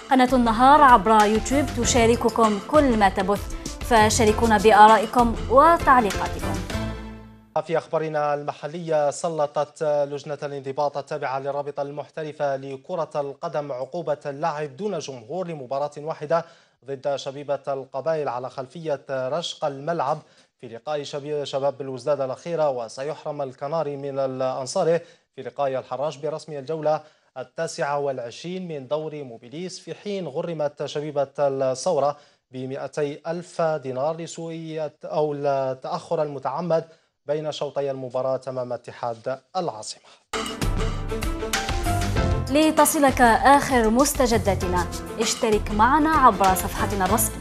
قناة النهار عبر يوتيوب تشارككم كل ما تبث، فشاركونا بآرائكم وتعليقاتكم. في أخبارنا المحلية، سلطت لجنة الانضباط التابعة للرابطة المحترفة لكرة القدم عقوبة اللعب دون جمهور لمباراة واحدة ضد شبيبة القبائل على خلفية رشق الملعب في لقاء شباب بالوزداد الأخيرة، وسيحرم الكناري من أنصاره في لقاء الحراش برسم الجولة 29 من دور موبيليس، في حين غرمت شبيبة الثورة ب200,000 دينار لسوء أو التأخر المتعمد بين شوطي المباراة أمام اتحاد العاصمة. لتصلك آخر مستجداتنا اشترك معنا عبر صفحتنا الرسمية.